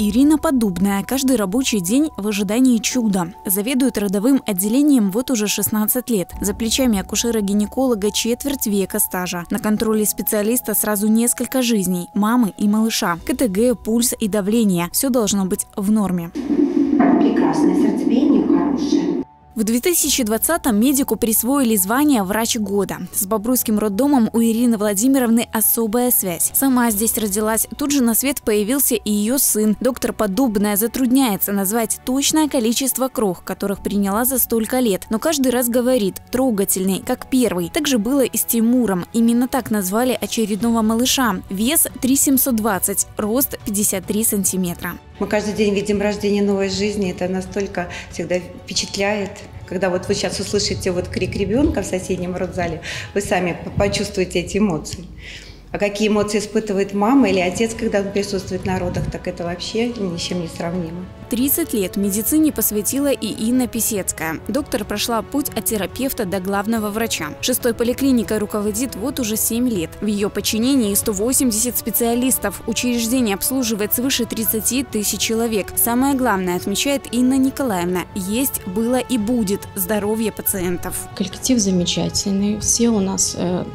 Ирина Поддубная каждый рабочий день в ожидании чуда. Заведует родовым отделением вот уже 16 лет. За плечами акушера-гинеколога четверть века стажа. На контроле специалиста сразу несколько жизней – мамы и малыша. КТГ, пульс и давление – все должно быть в норме. Прекрасное сердцебиение, хорошее. В 2020-м медику присвоили звание «Врач года». С Бобруйским роддомом у Ирины Владимировны особая связь. Сама здесь родилась, тут же на свет появился и ее сын. Доктор Поддубная затрудняется назвать точное количество крох, которых приняла за столько лет. Но каждый раз говорит – трогательный, как первый. Так же было и с Тимуром. Именно так назвали очередного малыша. Вес 3720, рост 53 сантиметра. Мы каждый день видим рождение новой жизни. Это настолько всегда впечатляет. Когда вот вы сейчас услышите вот крик ребенка в соседнем родзале, вы сами почувствуете эти эмоции. А какие эмоции испытывает мама или отец, когда он присутствует на родах, так это вообще ни с чем не сравнимо. 30 лет медицине посвятила и Инна Писецкая. Доктор прошла путь от терапевта до главного врача. 6-й поликлиникой руководит вот уже 7 лет. В ее подчинении 180 специалистов. Учреждение обслуживает свыше 30 тысяч человек. Самое главное, отмечает Инна Николаевна, есть, было и будет здоровье пациентов. Коллектив замечательный. Все у нас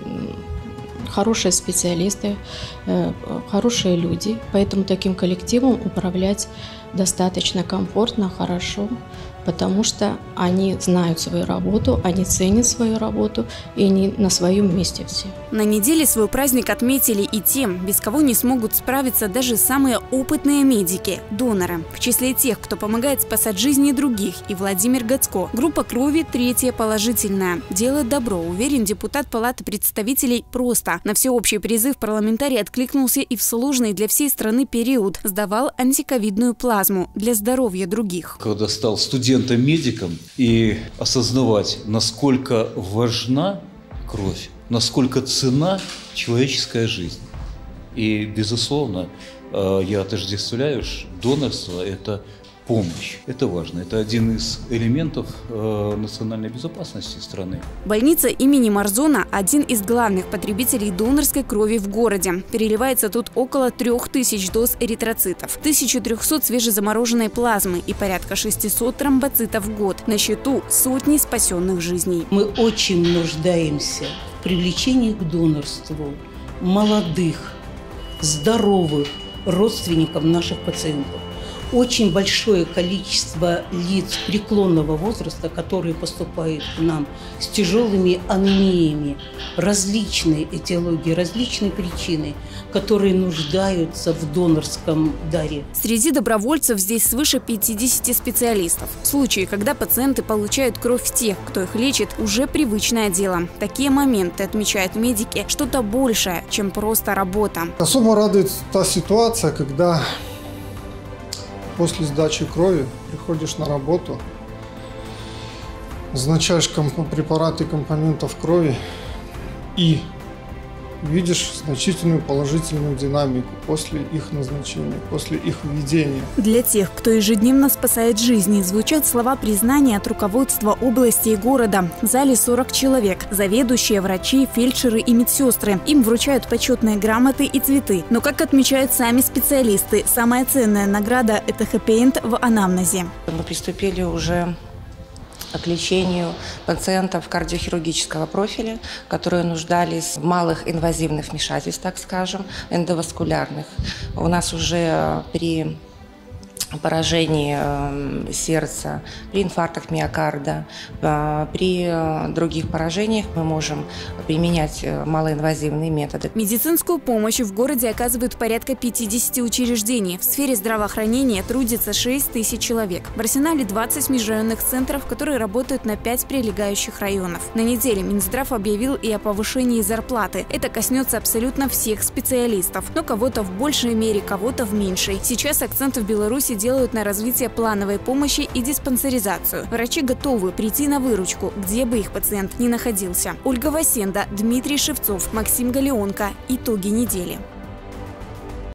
хорошие специалисты, хорошие люди, поэтому таким коллективом управлять достаточно комфортно, хорошо, потому что они знают свою работу, они ценят свою работу, и они на своем месте все. На неделе свой праздник отметили и тем, без кого не смогут справиться даже самые опытные медики – доноры. В числе тех, кто помогает спасать жизни других, и Владимир Гацко. Группа крови третья положительная. Делает добро, уверен депутат Палаты представителей просто. На всеобщий призыв парламентарий откликнулся и в сложный для всей страны период сдавал антиковидную плазму для здоровья других. Когда стал студентом-медиком и осознавать, насколько важна кровь, насколько ценна человеческая жизнь. И, безусловно, я отождествляю, что донорство – это помощь. Это важно. Это один из элементов национальной безопасности страны. Больница имени Марзона – один из главных потребителей донорской крови в городе. Переливается тут около 3000 доз эритроцитов, 1300 свежезамороженной плазмы и порядка 600 тромбоцитов в год. На счету сотни спасенных жизней. Мы очень нуждаемся в привлечении к донорству молодых, здоровых родственников наших пациентов. Очень большое количество лиц преклонного возраста, которые поступают к нам с тяжелыми анемиями, различные этиологии, различные причины, которые нуждаются в донорском даре. Среди добровольцев здесь свыше 50 специалистов. Случаи, когда пациенты получают кровь тех, кто их лечит, уже привычное дело. Такие моменты, отмечают медики, что-то большее, чем просто работа. Особо радует та ситуация, когда после сдачи крови приходишь на работу, назначаешь препараты компонентов крови и видишь значительную положительную динамику после их назначения, после их введения. Для тех, кто ежедневно спасает жизни, звучат слова признания от руководства области и города. В зале 40 человек. Заведующие, врачи, фельдшеры и медсестры. Им вручают почетные грамоты и цветы. Но, как отмечают сами специалисты, самая ценная награда – это хэппи-энд в анамнезе. Мы приступили уже к лечению пациентов кардиохирургического профиля, которые нуждались в малых инвазивных вмешательствах, так скажем, эндоваскулярных. У нас уже при поражении сердца, при инфарктах миокарда, при других поражениях мы можем применять малоинвазивные методы. Медицинскую помощь в городе оказывают порядка 50 учреждений. В сфере здравоохранения трудится 6000 человек. В арсенале 20 межрайонных центров, которые работают на 5 прилегающих районов. На неделе Минздрав объявил и о повышении зарплаты. Это коснется абсолютно всех специалистов. Но кого-то в большей мере, кого-то в меньшей. Сейчас акцент в Беларуси делают на развитие плановой помощи и диспансеризацию. Врачи готовы прийти на выручку, где бы их пациент ни находился. Ольга Васенда, Дмитрий Шевцов, Максим Галеонко. Итоги недели.